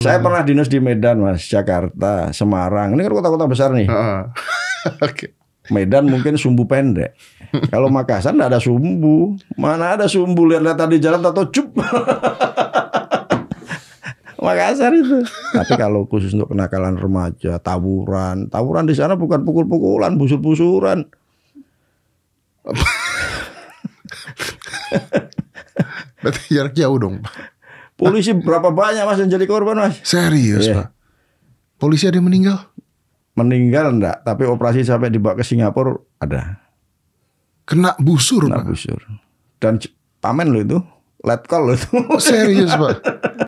Saya pernah dinas di Medan, Mas, Jakarta, Semarang. Ini kan kota-kota besar nih. Oke. Medan mungkin sumbu pendek. Kalau Makassar nggak ada sumbu. Mana ada sumbu, lihat-lihat tadi jalan atau cup. Makassar itu. Tapi kalau khusus untuk kenakalan remaja, tawuran di sana bukan pukul-pukulan, busur-busuran. Berarti jarak jauh dong, Pak. Polisi berapa banyak, Mas, yang jadi korban, Mas? Serius, Pak? Polisi ada yang meninggal? Meninggal enggak, tapi operasi sampai dibawa ke Singapura ada. Kena busur, Kena Pak? busur. Dan pamen lo itu, letkol lo itu. Serius, Pak?